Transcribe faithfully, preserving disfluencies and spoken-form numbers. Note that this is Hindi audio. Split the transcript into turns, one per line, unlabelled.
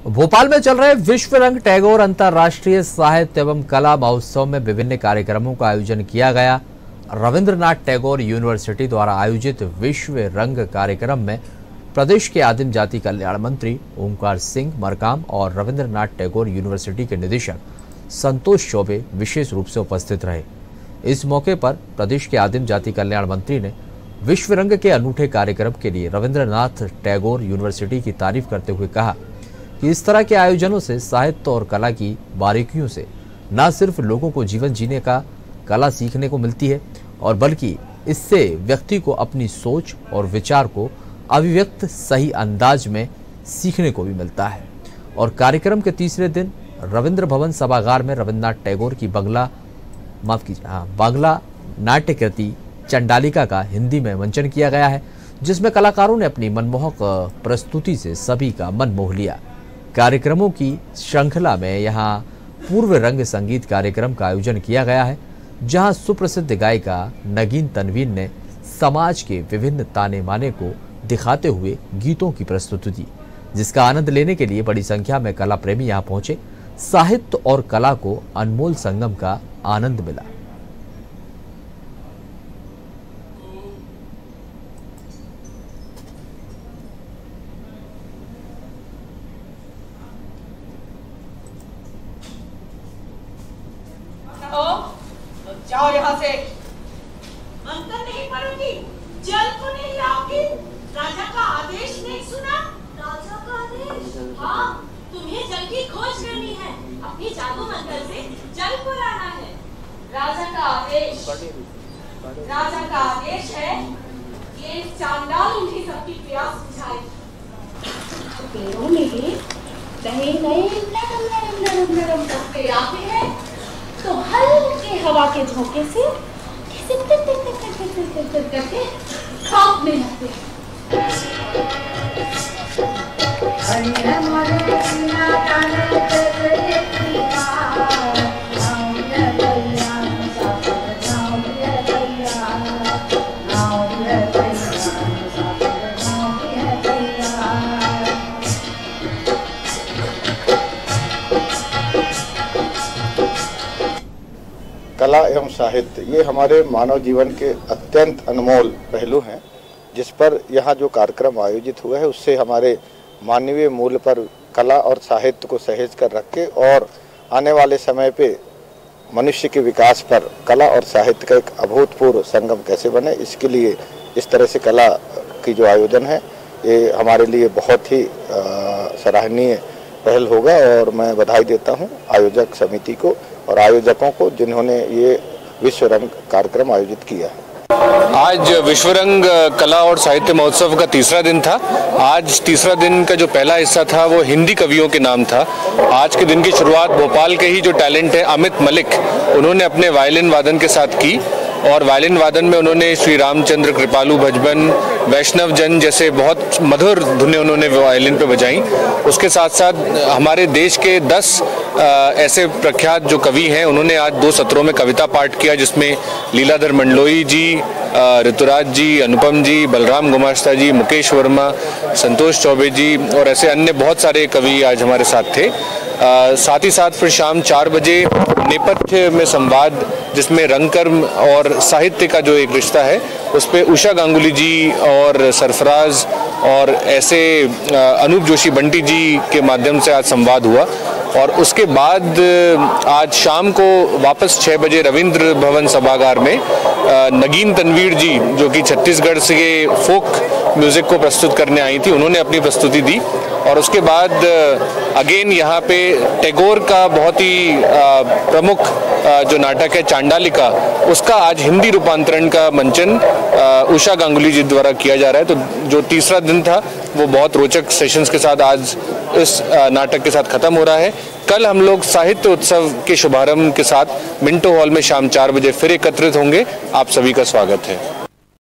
भोपाल में चल रहे विश्व रंग टैगोर अंतर्राष्ट्रीय साहित्य एवं कला महोत्सव में विभिन्न कार्यक्रमों का आयोजन किया गया। रविंद्रनाथ टैगोर यूनिवर्सिटी द्वारा आयोजित विश्व रंग कार्यक्रम में प्रदेश के आदिम जाति कल्याण मंत्री ओंकार सिंह मरकाम और रविंद्रनाथ टैगोर यूनिवर्सिटी के निदेशक संतोष चौबे विशेष रूप से उपस्थित रहे। इस मौके पर प्रदेश के आदिम जाति कल्याण मंत्री ने विश्व रंग के अनूठे कार्यक्रम के लिए रविंद्रनाथ टैगोर यूनिवर्सिटी की तारीफ करते हुए कहा कि इस तरह के आयोजनों से साहित्य और कला की बारीकियों से न सिर्फ लोगों को जीवन जीने का कला सीखने को मिलती है और बल्कि इससे व्यक्ति को अपनी सोच और विचार को अभिव्यक्त सही अंदाज में सीखने को भी मिलता है। और कार्यक्रम के तीसरे दिन रविंद्र भवन सभागार में रविंद्रनाथ टैगोर की बंगला माफ कीजिए हाँ बांग्ला नाट्य कृति चंडालिका का हिंदी में मंचन किया गया है, जिसमें कलाकारों ने अपनी मनमोहक प्रस्तुति से सभी का मन मोह लिया। कार्यक्रमों की श्रृंखला में यहाँ पूर्व रंग संगीत कार्यक्रम का आयोजन किया गया है, जहाँ सुप्रसिद्ध गायिका नगीन तनवीर ने समाज के विभिन्न ताने माने को दिखाते हुए गीतों की प्रस्तुति दी, जिसका आनंद लेने के लिए बड़ी संख्या में कला प्रेमी यहाँ पहुंचे। साहित्य और कला को अनमोल संगम का आनंद मिला।
जाओ यहाँ से। अंतर नहीं पड़ेगी, जल को नहीं लाओगी। राजा का आदेश नहीं सुना? राजा का आदेश? हाँ, तुम्हें जल की खोज करनी है। अपनी जादू मंत्र से जल को लाना है। राजा का आदेश, राजा का आदेश है ये चांडाल उनकी सबकी प्यास बुझाए। पेड़ों में नए नए नरम नरम नरम नरम पत्ते आते हैं तो हल्के हवा के झोंके से कैसे टिक टिक टिक टिक टिक टिक टिक करके कांपने लगते हैं।
कला एवं साहित्य ये हमारे मानव जीवन के अत्यंत अनमोल पहलू हैं, जिस पर यहाँ जो कार्यक्रम आयोजित हुआ है उससे हमारे मानवीय मूल्य पर कला और साहित्य को सहेज कर रख के और आने वाले समय पे मनुष्य के विकास पर कला और साहित्य का एक अभूतपूर्व संगम कैसे बने, इसके लिए इस तरह से कला की जो आयोजन है ये हमारे लिए बहुत ही सराहनीय पहल होगा। और मैं बधाई देता हूँ आयोजक समिति को और आयोजकों को जिन्होंने ये विश्व रंग कार्यक्रम आयोजित किया है।
आज विश्व रंग कला और साहित्य महोत्सव का तीसरा दिन था। आज तीसरा दिन का जो पहला हिस्सा था वो हिंदी कवियों के नाम था। आज के दिन की शुरुआत भोपाल के ही जो टैलेंट है अमित मलिक, उन्होंने अपने वायलिन वादन के साथ की और वायलिन वादन में उन्होंने श्री रामचंद्र कृपालु भजबन, वैष्णव जन जैसे बहुत मधुर धुनें उन्होंने वायलिन पे बजाई। उसके साथ साथ हमारे देश के दस आ, ऐसे प्रख्यात जो कवि हैं उन्होंने आज दो सत्रों में कविता पाठ किया, जिसमें लीलाधर मंडलोई जी, ऋतुराज जी, अनुपम जी, बलराम गुमास्ता जी, मुकेश वर्मा, संतोष चौबे जी और ऐसे अन्य बहुत सारे कवि आज हमारे साथ थे। आ, साथ ही साथ फिर शाम चार बजे नेपथ्य में संवाद, जिसमें रंगकर्म और साहित्य का जो एक रिश्ता है उस पे उषा गांगुली जी और सरफराज और ऐसे अनूप जोशी बंटी जी के माध्यम से आज संवाद हुआ। और उसके बाद आज शाम को वापस छः बजे रविंद्र भवन सभागार में नगीन तनवीर जी, जो कि छत्तीसगढ़ से फोक म्यूज़िक को प्रस्तुत करने आई थी, उन्होंने अपनी प्रस्तुति दी। और उसके बाद अगेन यहाँ पे टैगोर का बहुत ही प्रमुख जो नाटक है चांडालिका, उसका आज हिंदी रूपांतरण का मंचन उषा गांगुली जी द्वारा किया जा रहा है। तो जो तीसरा दिन था वो बहुत रोचक सेशंस के साथ आज इस नाटक के साथ खत्म हो रहा है। कल हम लोग साहित्य उत्सव के शुभारंभ के साथ मिंटो हॉल में शाम चार बजे फिर एकत्रित होंगे। आप सभी का स्वागत है।